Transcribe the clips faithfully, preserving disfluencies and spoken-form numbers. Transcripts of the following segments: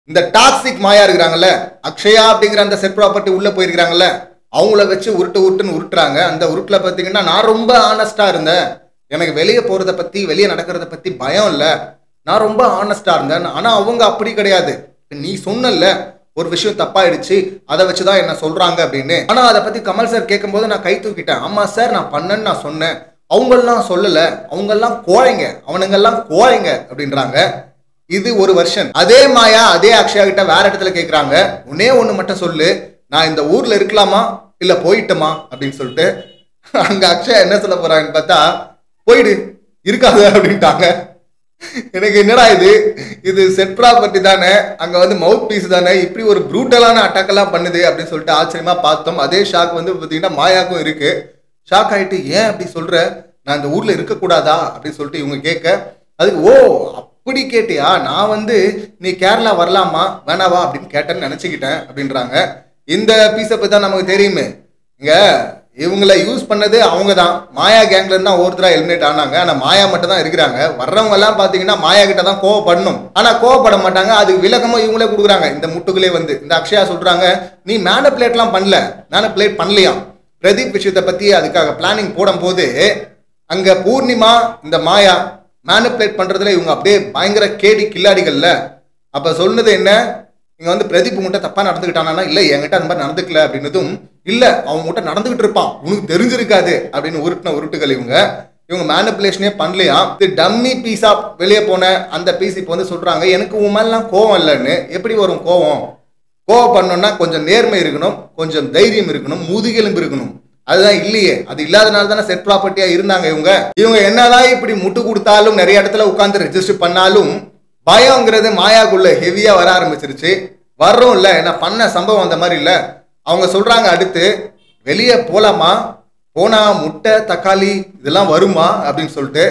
இந்த டாக்ஸிக் மாயா இருக்கிறாங்கல்ல, அக்ஷயா அப்படிங்கிற அந்த செட் ப்ராப்பர்ட்டி உள்ள போயிருக்காங்கல்ல, அவங்கள வச்சு உருட்டு உருட்டுன்னு உருட்டுறாங்க. அந்த உருட்டுல பாத்தீங்கன்னா நான் ரொம்ப ஆனஸ்டா இருந்தேன், எனக்கு வெளியே போறதை பத்தி வெளியே நடக்கிறத பத்தி பயம் இல்ல, நான் ரொம்ப ஆனஸ்டா இருந்தேன். ஆனா அவங்க அப்படி கிடையாது. நீ சொன்னல ஒரு விஷயம் தப்பாயிடுச்சு, அதை வச்சுதான் என்ன சொல்றாங்க அப்படின்னு. ஆனா அதை பத்தி கமல் சார் கேட்கும் போது நான் கை தூக்கிட்டேன். ஆமா சார் நான் பண்ணேன்னு நான் சொன்னேன், அவங்கெல்லாம் சொல்லல, அவங்கெல்லாம் கோழைங்க, அவனுங்கெல்லாம் கோழைங்க அப்படின்றாங்க. இது ஒரு வருஷன். அதே மாயா அதே அக்ஷயா கிட்ட வேற இடத்துல கேட்கறாங்க, ஒன்னே ஒண்ணு மட்டும் சொல்லு, நான் இந்த ஊர்ல இருக்கலாமா இல்ல போயிட்டோமா அப்படின்னு சொல்லிட்டு. அங்க அக்ஷயா என்ன சொல்ல போறாங்கன்னு பார்த்தா, போயிடு இருக்காது அப்படின்ட்டாங்க. எனக்கு என்னடா இது இது செட் ப்ராப்பர்ட்டி தானே, அங்க வந்து மவுத் பீஸ் தானே, இப்படி ஒரு ப்ரூட்டலான அட்டாக் எல்லாம் பண்ணுது அப்படின்னு சொல்லிட்டு ஆச்சரியமா பார்த்தோம். அதே ஷாக் வந்து பாத்தீங்கன்னா மாயாக்கும் இருக்கு. ஷாக் ஆயிட்டு, ஏன் அப்படி சொல்ற, நான் இந்த ஊர்ல இருக்க கூடாதா அப்படின்னு சொல்லிட்டு இவங்க கேட்க, அதுக்கு ஓ அப்படி கேட்டியா, நான் வந்து நீ கேரளா வரலாமா வேணாவா அப்படின்னு கேட்டேன்னு நினைச்சுக்கிட்டேன் அப்படின்றாங்க. இந்த பீஸை பத்தி தான் நமக்கு தெரியுமே, இங்க இவங்களை யூஸ் பண்ணது அவங்க தான். மாயா கேங்ல இருந்தா ஒருத்தரா எலிமினேட் ஆனாங்க. ஆனா மாயா மட்டும் தான் இருக்கிறாங்க. வர்றவங்க எல்லாம் பாத்தீங்கன்னா மாயா கிட்ட தான் கோவப்படணும், ஆனா கோவப்பட மாட்டாங்க. அதுக்கு விளக்கமும் இவங்களே கொடுக்குறாங்க. இந்த முட்டுகளே வந்து இந்த அக்ஷயா சொல்றாங்க, நீ மேனிபுலேட் எல்லாம் பண்ணல, மேனிபுலேட் பண்ணலையா, பிரதீப் விஷயத்தை பத்தி அதுக்காக பிளானிங் போடும் போது அங்க பூர்ணிமா இந்த மாயா மேனிபுலேட் பண்றதுல இவங்க அப்படியே பயங்கர கேடி கில்லாடிகள்ல. அப்ப சொன்னது என்ன, இங்க வந்து பிரதீப் உங்ககிட்ட தப்பா நடந்துக்கிட்டானா, இல்ல என்கிட்ட அந்த மாதிரி நடந்துக்கல அப்படின்னதும், இல்ல அவங்க கிட்ட நடந்துகிட்டு இருப்பான் உனக்கு தெரிஞ்சிருக்காது அப்படின்னு உருட்டின உருட்டுகள் இவங்க. இவங்க மேனிபுலேஷனே பண்ணலையா. இது டம்மி பீஸா வெளியே போன அந்த பீஸ் இப்போ வந்து சொல்றாங்க, எனக்கு உன் மேலாம் கோவம் இல்லைன்னு. எப்படி வரும் கோவம், கோவம் பண்ணோம்னா கொஞ்சம் நேர்மை இருக்கணும், கொஞ்சம் தைரியம் இருக்கணும், முதுகெலும்பு இருக்கணும். அதுதான் இல்லையே. அது இல்லாதனால தானே செட் ப்ராப்பர்ட்டியா இருந்தாங்க இவங்க. இவங்க என்னதான் இப்படி முட்டு கொடுத்தாலும் நிறைய இடத்துல உட்கார்ந்து ரெஜிஸ்டர் பண்ணாலும் பயம்ங்கிறது மாயாக்குள்ள ஹெவியா வர ஆரம்பிச்சிருச்சு. வர்றோம் இல்ல, என்ன பண்ண சம்பவம் அந்த மாதிரி இல்ல. அவங்க சொல்றாங்க அடுத்து, வெளியே போலாமா, போனா முட்டை தக்காளி இதெல்லாம் வருமா அப்படின்னு சொல்லிட்டு.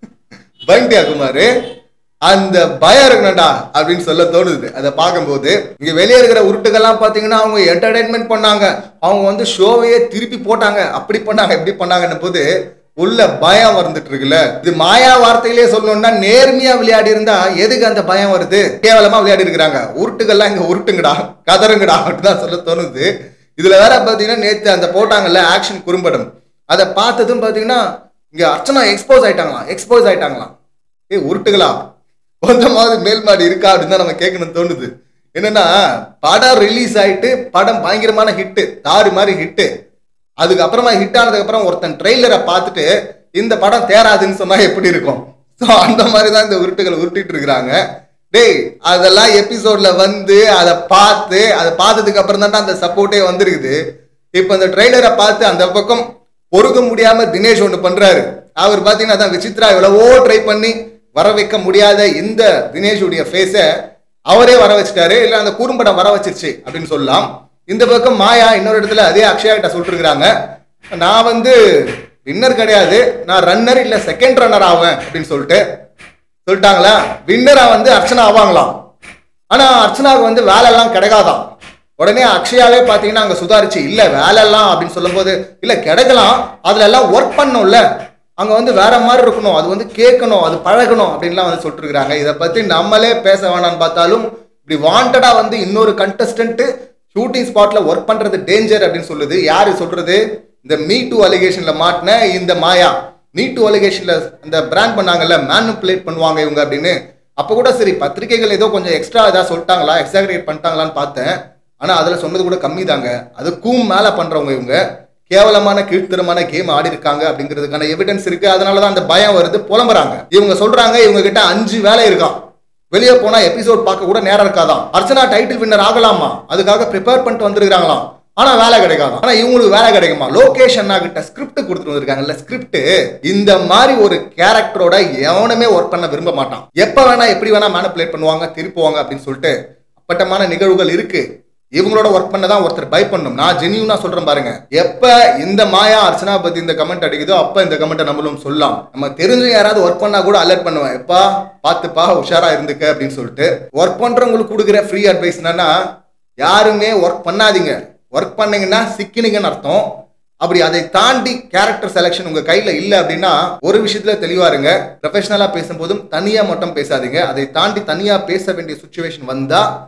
பயன்டியா குமாரு, அந்த பயம் இருக்கணும்டா அப்படின்னு சொல்ல தோணுது அதை பார்க்கும்போது. இங்க வெளியே இருக்கிற உருட்டுகள்லாம் பாத்தீங்கன்னா அவங்க என்டர்டைன்மெண்ட் பண்ணாங்க, அவங்க வந்து ஷோவையே திருப்பி போட்டாங்க, அப்படி பண்ணாங்க இப்படி பண்ணாங்கன்னு போது உள்ள பயம் வந்துட்டு இருக்குல்ல. இது மாயா வார்த்தையிலே சொல்லணும்னா நேர்மையா விளையாடி இருந்தா எதுக்கு அந்த பயம் வருது, கேவலமா விளையாடி இருக்கிறாங்க. உருட்டுகள்லாம் இங்க உருட்டுங்கடா கதருங்கடா அப்படிதான் சொல்ல தோணுது. இதுல வேற பாத்தீங்கன்னா நேத்து அந்த போட்டாங்கல்ல ஆக்ஷன் குறும்படம், அதை பார்த்ததும் பாத்தீங்கன்னா இங்க அர்ச்சனா எக்ஸ்போஸ் ஆயிட்டாங்களாம் எக்ஸ்போஸ் ஆயிட்டாங்களாம் ஏ உருட்டுகளா, கொஞ்சமாவது மேல் மாடி இருக்கா அப்படின்னு தான் நம்ம கேட்கணும்னு தோணுது. என்னன்னா படம் ரிலீஸ் ஆயிட்டு படம் பயங்கரமான ஹிட்டு, தாறு மாதிரி ஹிட்டு. அதுக்கப்புறமா ஹிட் ஆனதுக்கு அப்புறம் ஒருத்தன் ட்ரெய்லரை பார்த்துட்டு இந்த படம் தேராதுன்னு சொன்னா எப்படி இருக்கும். ஸோ அந்த மாதிரி தான் இந்த உருட்டுகள் உருட்டிட்டு இருக்கிறாங்க. டேய் அதெல்லாம் எபிசோட்ல வந்து அதை பார்த்து அதை பார்த்ததுக்கு அப்புறம் தான் அந்த சப்போர்ட்டே வந்திருக்குது. இப்போ இந்த ட்ரெய்லரை பார்த்து அந்த பக்கம் பொறுக்க முடியாம தினேஷ் ஒன்று பண்றாரு. அவர் பார்த்தீங்கன்னா தான் விசித்ரா எவ்வளவோ ட்ரை பண்ணி வர வைக்க முடியாத இந்த தினேஷுடைய ஃபேஸை அவரே வர வச்சுட்டாரு, இல்லை அந்த குறும்படம் வர வச்சிருச்சு அப்படின்னு சொல்லலாம். இந்த பக்கம் மாயா இன்னொரு இடத்துல அதே அக்ஷயா கிட்ட சொல்லிட்டு இருக்கிறாங்க, நான் வந்து வின்னர் கிடையாது, நான் ரன்னர் இல்ல செகண்ட் ரன்னர் ஆவேன் அப்படின்னு சொல்லிட்டு சொல்லிட்டாங்களா. வின்னரா வந்து அர்ச்சனா ஆவாங்களாம். ஆனா அர்ச்சனாவுக்கு வந்து வேலை எல்லாம் கிடைக்காதான். உடனே அக்ஷயாவே பாத்தீங்கன்னா அங்க சுதாரிச்சு, இல்ல வேலை எல்லாம் அப்படின்னு சொல்லும் போது, இல்ல கிடைக்கலாம், அதுல எல்லாம் ஒர்க் பண்ணும்ல, அங்க வந்து வேற மாதிரி இருக்கணும், அது வந்து கேட்கணும், அது பழகணும் அப்படின்லாம் வந்து சொல்லிட்டு இருக்காங்க. இதை பத்தி நம்மளே பேச வேணாம்னு பார்த்தாலும் இப்படி வாண்டடா வந்து இன்னொரு கண்டஸ்டன்ட் ஷூட்டிங் ஸ்பாட்ல ஒர்க் பண்றது டேஞ்சர் அப்படின்னு சொல்லுது. யாரு சொல்றது, இந்த மீ டூ அலிகேஷன்ல மாட்டின இந்த மாயா. மீ டூ அலிகேஷன்ல இந்த பிராண்ட் பண்ணாங்கல்ல, மேனிபுலேட் பண்ணுவாங்க இவங்க அப்படின்னு. அப்ப கூட சரி பத்திரிகைகள் ஏதோ கொஞ்சம் எக்ஸ்ட்ரா ஏதாவது சொல்லிட்டாங்களா, எக்ஸாகரேட் பண்ணிட்டாங்களான்னு பார்த்தேன். ஆனா அதுல சொன்னது கூட கம்மி தாங்க. அதுக்கும் மேல பண்றவங்க இவங்க. கேவலமான கீழ்த்தரமான கேம் ஆடி இருக்காங்க அப்படிங்கிறதுக்கான எவிடன்ஸ் இருக்கு. அதனாலதான் அந்த பயம் வருது, புலம்புறாங்க. இவங்க சொல்றாங்க இவங்க கிட்ட அஞ்சு வேலை இருக்கான், வெளியே போனா எபிசோட் பார்க்க கூட நேரம் இருக்காதான். அர்ச்சனா டைட்டில் வின்னர் ஆகலாமா, அதுக்காக ப்ரிப்பேர் பண்ணிட்டு வந்துருக்காங்களாம். ஆனா வேலை கிடைக்காதான். ஆனா இவங்களுக்கு வேலை கிடைக்குமா, லோகேஷ் கிட்ட ஸ்கிரிப்ட் கொடுத்துட்டு வந்திருக்காங்கல்ல, ஸ்கிரிப்ட். இந்த மாதிரி ஒரு கேரக்டரோட எவனுமே ஒர்க் பண்ண விரும்ப மாட்டான். எப்ப வேணா எப்படி வேணா மேனிபுலேட் பண்ணுவாங்க, திருப்புவாங்க அப்படின்னு சொல்லிட்டு அப்பட்டமான நிகழ்வுகள் இருக்கு. இவங்களோட ஒர்க் பண்ணதான் ஒருத்தர் பை பண்ணும். நான் ஜெனியூனா சொல்றேன் பாருங்க. எப்ப இந்த மாயா அர்ச்சனா பத்தி இந்த கமெண்ட் அடிக்குதோ அப்ப இந்த கமெண்ட்டை நம்மளும் சொல்லலாம். நம்ம தெரிஞ்சு யாராவது ஒர்க் பண்ணா கூட அலர்ட் பண்ணுவேன், எப்பா பாத்துப்பா உஷாரா இருந்துக்க அப்படின்னு சொல்லிட்டு. ஒர்க் பண்றவங்களுக்கு கொடுக்குற ஃப்ரீ அட்வைஸ் என்னன்னா, யாருமே ஒர்க் பண்ணாதீங்க, ஒர்க் பண்ணீங்கன்னா சிக்கினீங்கன்னு அர்த்தம். அப்படி அதை தாண்டி கேரக்டர் செலக்ஷன் உங்க கையில இல்ல அப்படின்னா ஒரு விஷயத்துல தெளிவா இருங்க. ப்ரொஃபஷனலா பேசும்போதும் தனியா மட்டும் பேசாதீங்க. அதை தாண்டி தனியா பேச வேண்டிய சுச்சுவேஷன் வந்தா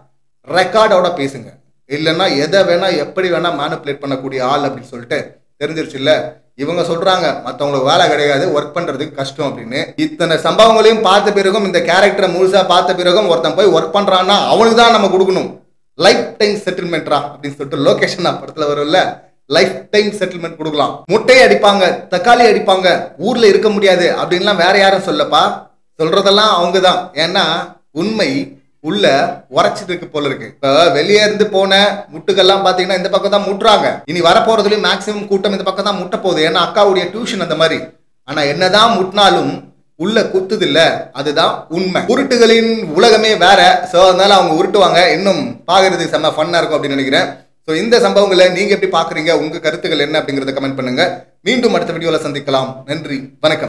ரெக்கார்டோட பேசுங்க. இல்லைன்னா எதை வேணா எப்படி வேணா மேனிப்புலேட் பண்ணக்கூடிய ஆள் அப்படின்னு சொல்லிட்டு தெரிஞ்சிருச்சு இல்ல. இவங்க சொல்றாங்க மற்றவங்களுக்கு வேலை கிடையாது, ஒர்க் பண்றதுக்கு கஷ்டம் அப்படின்னு. இத்தனை சம்பவங்களையும் பார்த்த பிறகும், இந்த கேரக்டரை முழுசா பார்த்த பிறகும் ஒருத்தன் போய் ஒர்க் பண்றான்னா அவனுக்கு தான் நம்ம கொடுக்கணும் லைஃப் டைம் செட்டில்மெண்ட்ரா அப்படின்னு சொல்லிட்டு லொகேஷன் படத்துல வரும்ல, லைஃப் டைம் செட்டில்மெண்ட் கொடுக்கலாம். முட்டையை அடிப்பாங்க, தக்காளி அடிப்பாங்க, ஊர்ல இருக்க முடியாது அப்படின்லாம் வேற யாரும் சொல்லப்பா, சொல்றதெல்லாம் அவங்கதான். ஏன்னா உண்மை உள்ள உரைச்சிட்டு இருக்கு போல இருக்கு. இப்ப வெளியே இருந்து போன முட்டுக்கெல்லாம் பாத்தீங்கன்னா இந்த பக்கம் தான் முட்டுறாங்க. இனி வரப்போறதுலயும் மேக்சிமம் கூட்டம் இந்த பக்கம் தான் முட்ட போகுது. ஏன்னா அக்காவுடைய டியூஷன் அந்த மாதிரி. ஆனா என்னதான் முட்டினாலும் உள்ள குத்துது இல்ல, அதுதான் உண்மை. உருட்டுகளின் உலகமே வேற. சோ அதனால அவங்க உருட்டுவாங்க, இன்னும் பாக்குறது செம்ம ஃபன்னா இருக்கும் அப்படின்னு நினைக்கிறேன். ஸோ இந்த சம்பவங்களை நீங்க எப்படி பாக்குறீங்க, உங்க கருத்துக்கள் என்ன அப்படிங்கறத கமெண்ட் பண்ணுங்க. மீண்டும் அடுத்த வீடியோல சந்திக்கலாம். நன்றி, வணக்கம்.